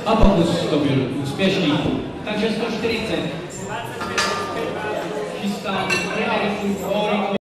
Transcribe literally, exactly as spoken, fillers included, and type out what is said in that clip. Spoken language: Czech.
A pokus to byl úspěšný. Takže sto čtyřicet. Chystá realitu.